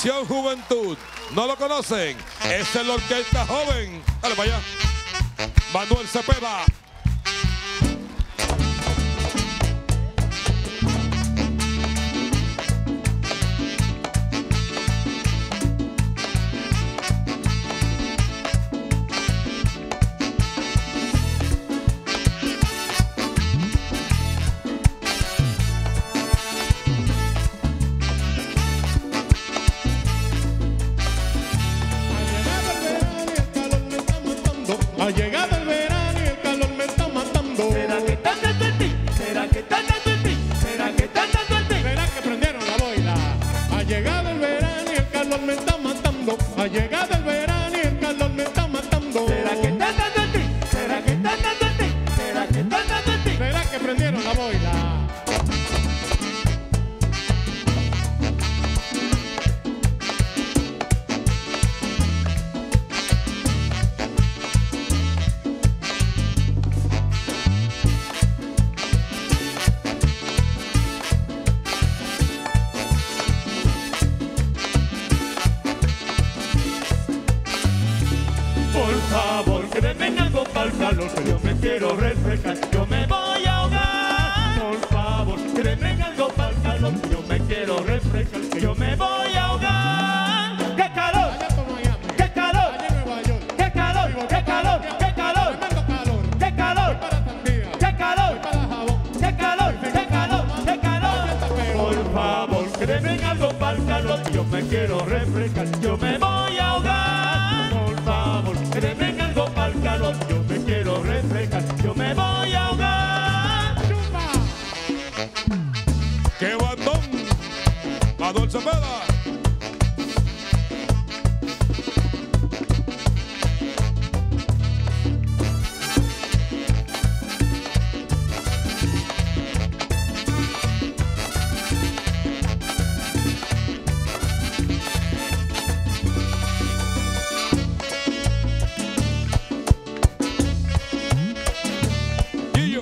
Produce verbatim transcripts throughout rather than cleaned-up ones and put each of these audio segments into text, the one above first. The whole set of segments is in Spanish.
Atención, juventud. ¿No lo conocen? Es el Orquesta Joven. Dale para allá. Manuel Cepeda. Ha llegado el verano y el calor me está matando. ¿Será que están dando el ti? ¿Será que están dando el ti? ¿Será que están dando el ti? ¿Será que prendieron la boila? Ha llegado el verano y el calor me está matando. Ha llegado el verano y el calor me está matando. ¿Será que están dando el ti? ¿Será que están dando el ti? ¿Será que están dando el ti? ¿Será que prendieron la boila? Por favor, que me venga algo para el calor, que yo me quiero refrescar, yo me voy a ahogar. Por favor, que me venga algo para el calor, que yo me quiero refrescar, que yo me voy a ahogar. ¡Qué calor! Allá por Miami, ¡Qué calor! allá en Nueva York, ¡Qué calor! ¡Qué calor! ¡Qué calor! tremendo calor. ¡Qué calor! Para Tandía, ¡Qué calor! para Jabón. ¡Qué calor! ¡Qué calor! ¡Qué calor! Por favor, que me venga algo para el calor, que yo me quiero refrescar, yo me voy a ahogar. Por favor, que me venga algo para el calor, yo me quiero refrescar, yo me voy a ahogar. ¡Qué bandón! Manuel Cepeda. Guillo.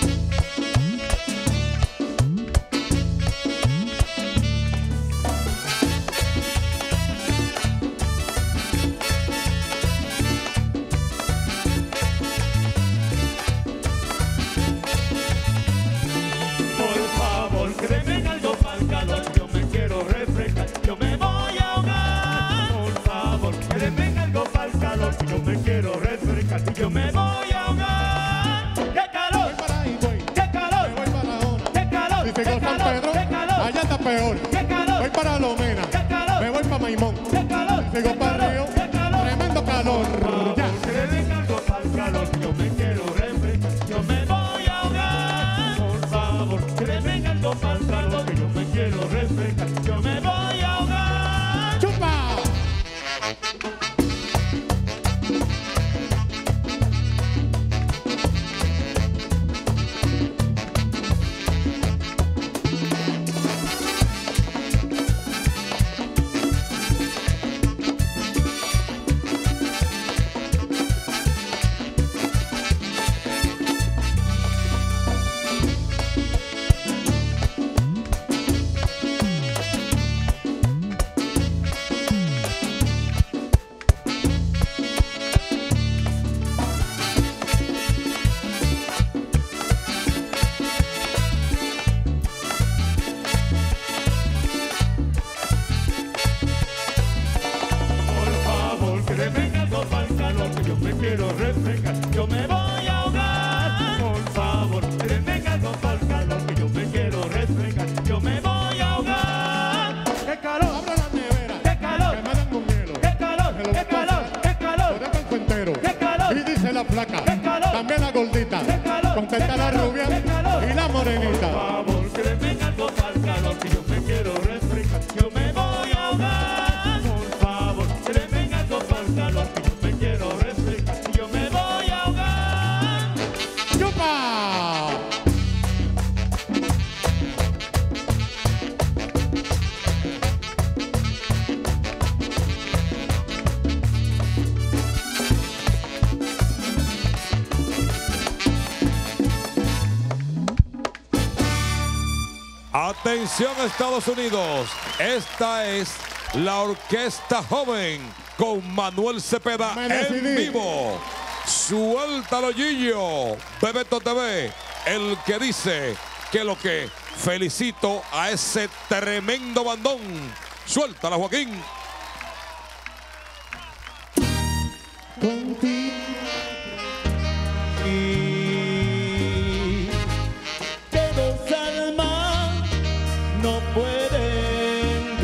Por favor, que me venga algo para el calor, yo me quiero refrescar, yo me voy a ahogar. Por favor, que me venga algo para el calor, yo me quiero refrescar, yo me voy a ahogar. ¡Qué calor! Voy para Higüey, ¡Qué calor! me voy para Jona. ¡Qué calor! Si ¡Qué sigo San calor! Pedro, ¡Qué calor! allá está peor. ¡Qué calor! Voy para Lomena, ¡Qué calor! me voy para Maimón. ¡Qué calor! Sigo ¡Qué para calor! Río, ¡Qué calor! tremendo calor. Ya. Que me venga algo para el calor, yo me quiero refrescar, yo me voy a ahogar. Por favor, que me venga algo para el calor, que yo me quiero refrescar, yo me voy a ahogar. ¡Chupa! Por favor, que me venga algo para el calor, que yo me quiero refrescar, yo me voy a ahogar. Por favor, que me venga algo para el calor, que yo me quiero refrescar, yo me voy a ahogar. ¡Qué calor! Abro la nevera, ¡Qué calor! que me den un hielo. ¡Qué calor! Me lo ¡Qué calor! ¡Qué Lo calor! dejo en cuentero. ¡Qué calor! Y dice la flaca, ¡Qué calor! también la gordita, ¡Qué calor! contesta ¡Qué la calor! rubia ¡Qué calor! y la Por morenita. favor, que me venga algo para el calor, que yo me quiero refrescar, yo me voy a ahogar. Por favor, que me venga algo para el calor, que yo me quiero refrescar, yo me voy a ahogar. ¡Chupa! Atención, Estados Unidos. Esta es la Orquesta Joven con Manuel Cepeda Me en decidí. vivo. Suéltalo, Gillo. Bebeto T V, el que dice que lo que felicito a ese tremendo bandón. Suéltala, Joaquín. Contigo y que dos almas no pueden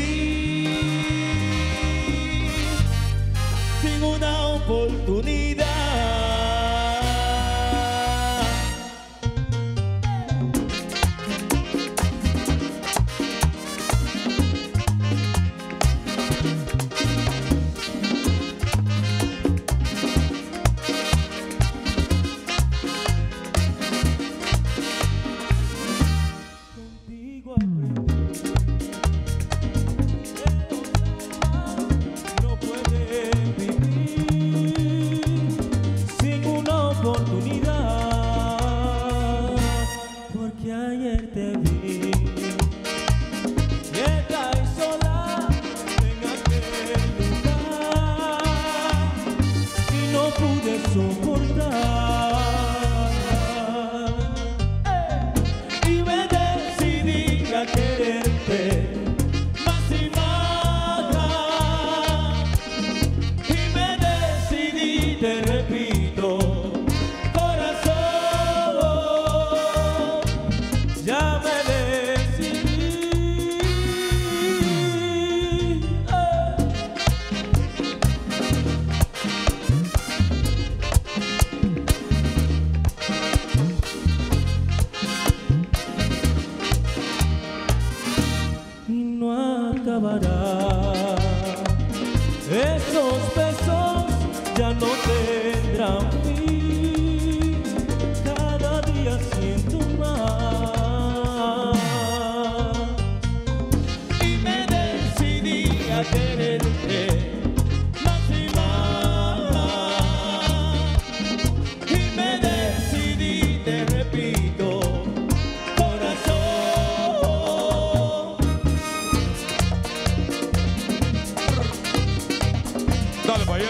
vivir sin una oportunidad. Esos besos ya no tendrán fin, cada día siento más y me decidí a quererte más y más, y me decidí, te repito, corazón. Dale para allá.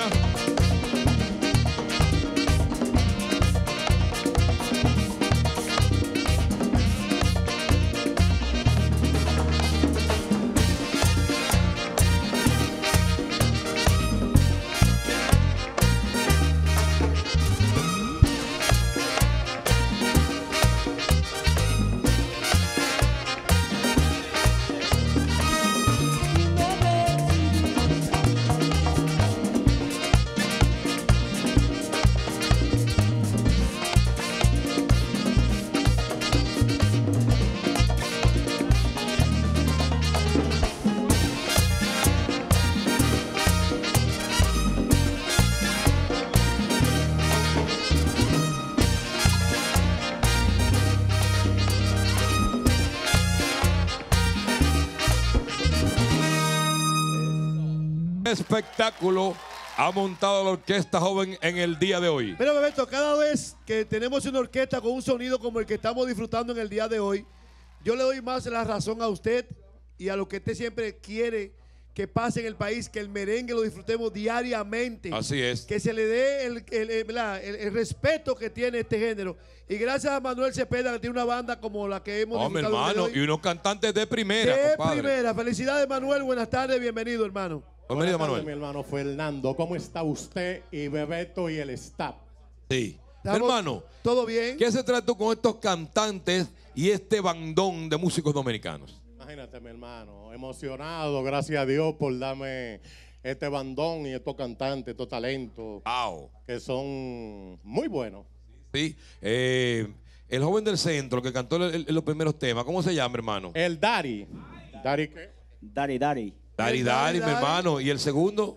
Espectáculo ha montado la Orquesta Joven en el día de hoy. Pero Bebeto, cada vez que tenemos una orquesta con un sonido como el que estamos disfrutando en el día de hoy, yo le doy más la razón a usted y a lo que usted siempre quiere que pase en el país, que el merengue lo disfrutemos diariamente. Así es. Que se le dé el, el, el, el, el respeto que tiene este género. Y gracias a Manuel Cepeda, que tiene una banda como la que hemos Hombre, disfrutado hermano, hoy. y unos cantantes de primera, De compadre. primera. Felicidades, Manuel. Buenas tardes. Bienvenido, hermano. Bienvenido, Buenas tardes, Manuel. mi hermano Fernando, ¿cómo está usted y Bebeto y el staff? Sí. ¿Estamos Hermano, todo bien? ¿qué se trata con estos cantantes y este bandón de músicos dominicanos? Imagínate, mi hermano, emocionado, gracias a Dios por darme este bandón y estos cantantes, estos talentos Wow. que son muy buenos. Sí. Eh, el joven del centro que cantó el- el- los primeros temas, ¿cómo se llama, hermano? El Dari. ¿Dari qué? Dari Dari. Dari El Dari, Dari mi Dari. hermano. ¿Y el segundo?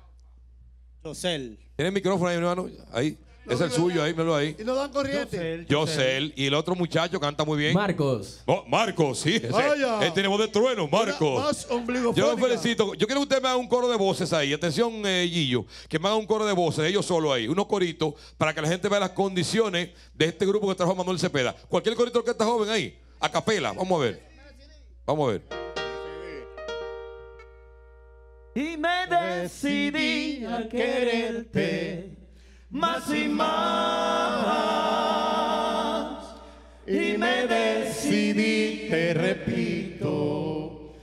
Rosel. ¿Tiene el micrófono ahí, mi hermano? Ahí. Es el suyo, ahí, míralo ahí. Y nos dan corriente. Yosel. Y el otro muchacho canta muy bien. Marcos. Oh, Marcos, sí. ese- Vaya. Él tiene voz de trueno, Una Marcos. Más ombligofónica. Yo lo felicito. Yo quiero que usted me haga un coro de voces ahí. Atención, eh, Gillo. Que me haga un coro de voces, ellos solo ahí. Unos coritos para que la gente vea las condiciones de este grupo que trajo Manuel Cepeda. Cualquier corito que está joven ahí. A capela. Vamos a ver. Vamos a ver. Y me decidí a quererte más y más. Y me decidí, te repito,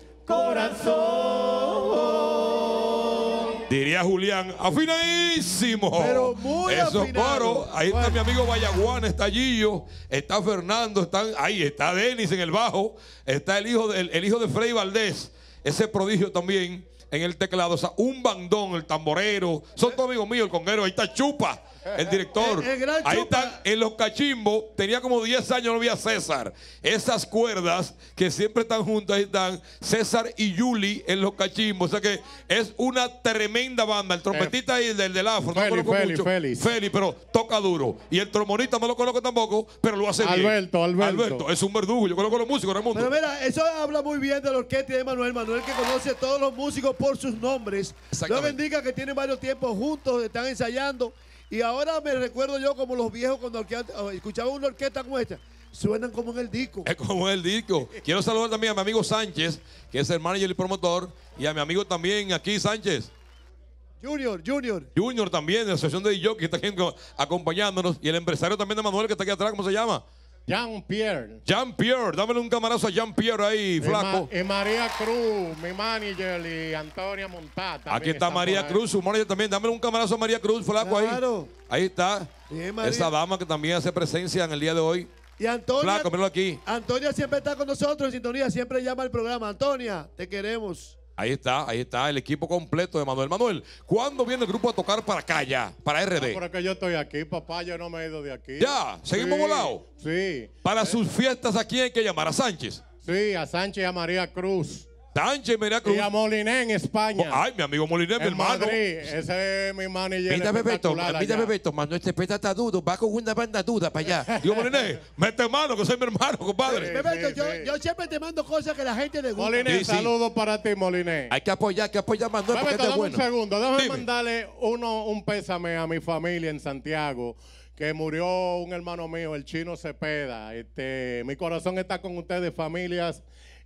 corazón. Diría Julián, afinadísimo. Pero muy Esos afinado. coros. Ahí Bueno. está mi amigo Vallaguana, está Gillo, está Fernando, están, ahí está Denis en el bajo, está el hijo de, el, el hijo de Frei Valdés, ese prodigio también en el teclado. O sea, un bandón, el tamborero, son todos amigos míos, el conguero, ahí está Chupa, el director. El- el gran Ahí Chupa. están en los cachimbos, tenía como diez años, no vi a César. Esas cuerdas que siempre están juntas, ahí están César y Yuli en los cachimbos. O sea que es una tremenda banda. El trompetista ahí del, del afro, no Feli, conozco Feli, mucho. Félix. Feli, pero toca duro. Y el trombonista no lo conozco tampoco, pero lo hace bien. Alberto, Alberto. Alberto, es un verdugo. Yo conozco a los músicos, Raimundo. Pero mira, eso habla muy bien de la orquesta y de Manuel. Manuel que conoce a todos los músicos por sus nombres. Luego Exactamente. indica que tienen varios tiempos juntos, están ensayando. Y ahora me recuerdo yo como los viejos cuando orquesta- escuchaba una orquesta como esta. Suenan como en el disco. Es como el disco. Quiero saludar también a mi amigo Sánchez, que es el manager y promotor, y a mi amigo también aquí, Sánchez. Junior, Junior. Junior también, de la asociación de D J, que está aquí acompañándonos. Y el empresario también de Manuel, que está aquí atrás, ¿cómo se llama? Jean-Pierre. Jean-Pierre. Dámele un camarazo a Jean-Pierre ahí, Y flaco. Ma- Y María Cruz, mi manager, y Antonia Montata. Aquí está María Cruz, su manager también. Dámele un camarazo a María Cruz, flaco Claro. ahí. Ahí está. Bien, María. Esa dama que también hace presencia en el día de hoy. Y Antonia. Flaco, míralo aquí. Antonia siempre está con nosotros en sintonía, siempre llama al programa. Antonia, te queremos. Ahí está, ahí está el equipo completo de Manuel. Manuel, ¿cuándo viene el grupo a tocar para acá ya? Para R D. Porque yo estoy aquí, papá, yo no me he ido de aquí. Ya, ¿seguimos Sí, volados? Sí, Para sus fiestas, ¿a quién hay que llamar? A Sánchez. sí, a Sánchez y a María Cruz. Sánchez, María Cruz. Y a Moliné en España. Ay, mi amigo Molinés, mi en hermano. Madrid, ese es mi manager. Mira, Bebeto, espectacular mira, allá. Bebeto, Manuel Cepeda está duro, va con una banda dura para allá. Digo, Molinés, mete mano, que soy mi hermano, compadre. Sí, Bebeto, sí, yo, sí. yo siempre te mando cosas que la gente le gusta. Moliné, Sí, sí. saludos para ti, Moliné. Hay que apoyar, hay que apoyar a Manuel porque Bebeto, este es dame bueno. un segundo, déjame Dime. mandarle uno, un pésame a mi familia en Santiago, que murió un hermano mío, el Chino Cepeda. Este, mi corazón está con ustedes, familias,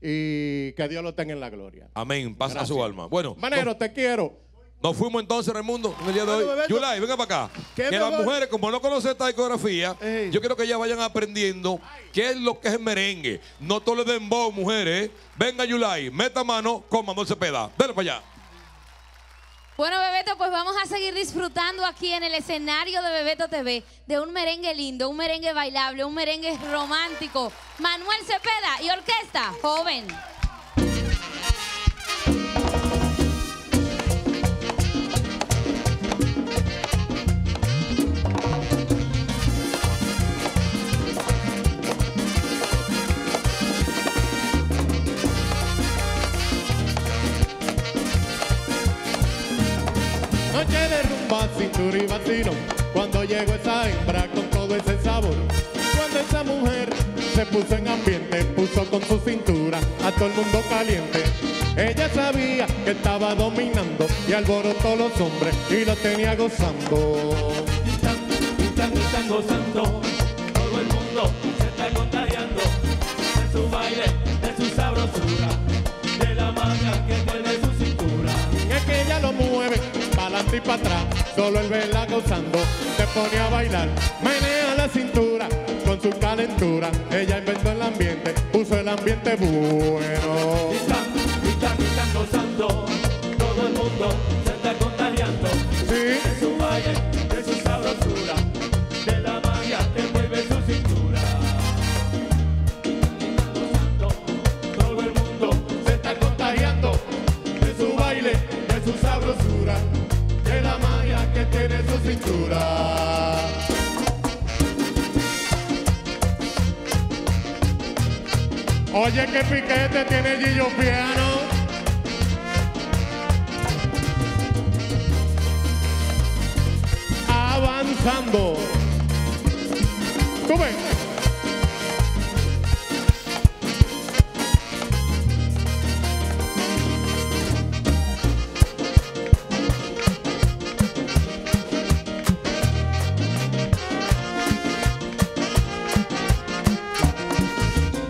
y que Dios lo tenga en la gloria. Amén, pasa a su Gracias. alma. Bueno, Manero, nos, te quiero. nos fuimos entonces, Raimundo, en el día de Bueno, hoy. Bebeto, Yulai, venga para acá. ¿qué Que las mejor? mujeres, como no conocen esta discografía, Ey. yo quiero que ellas vayan aprendiendo qué es lo que es el merengue. No todo le den dembow, mujeres. Venga, Yulai, meta mano con Manuel Cepeda. Dale para allá. Bueno, Bebeto, pues vamos a seguir disfrutando aquí en el escenario de Bebeto T V de un merengue lindo, un merengue bailable, un merengue romántico. Manuel Cepeda y orquesta joven. Noche de rumba, cintura y vacilo. Cuando llegó esa hembra con todo ese sabor. Cuando esa mujer se puso en ambiente, puso con su cintura a todo el mundo caliente. Ella sabía que estaba dominando y alborotó los hombres y lo tenía gozando. Están, están, están gozando, todo el mundo se está contagiando de su baile, de su sabrosura, de la magia que tiene su cintura. Es que ella lo mueve para adelante y para atrás, solo el verla gozando se pone a bailar, menea la cintura con su calentura. Ella inventó el ambiente, puso el ambiente bueno. Están, están, están gozando, todo el mundo se está contagiando Sí. de su baile, de su sabrosura, de la magia que mueve su cintura. Están gozando, todo el mundo se está contagiando De su baile, de su sabrosura, de la magia que tiene su cintura. Oye, qué piquete tiene Gillo Piano. Avanzando. Sube.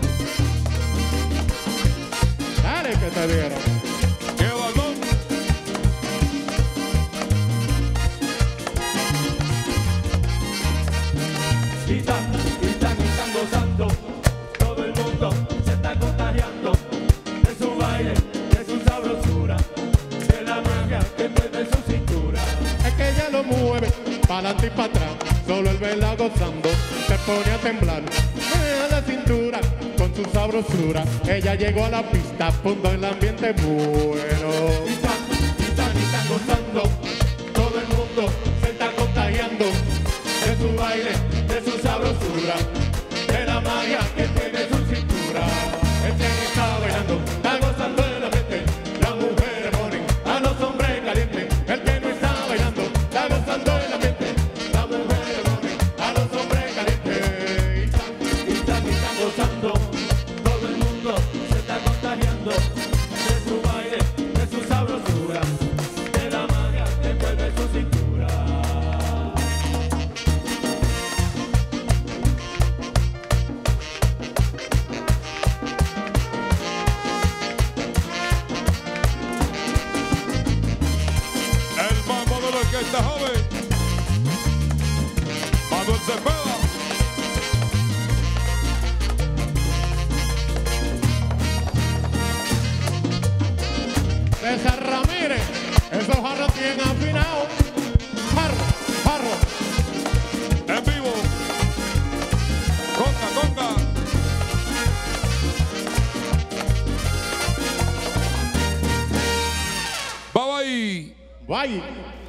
Dale que te dieron. ¡Qué balón! pa'lante y para atrás, solo el verla gozando se pone a temblar. Mira la cintura con su sabrosura, ella llegó a la pista, punto el ambiente bueno. Y están, y están, y están gozando, todo el mundo se está contagiando de su baile, de su sabrosura, de la magia que tiene su cintura. El que no está bailando, está gozando el ambiente, las mujeres ponen a los hombres calientes. El que no está bailando, está gozando el ambiente, las mujeres ponen a los hombres calientes. Y están, y están, y están gozando, todo el mundo se está contagiando de su baile, de su sabrosura, de la magia que envuelve su cintura. El mambo de la orquesta joven, Manuel Cepeda. César Ramírez, esos jarros bien afinados. Jarro, jarro. En vivo, conga, conga. Bye bye. Bye.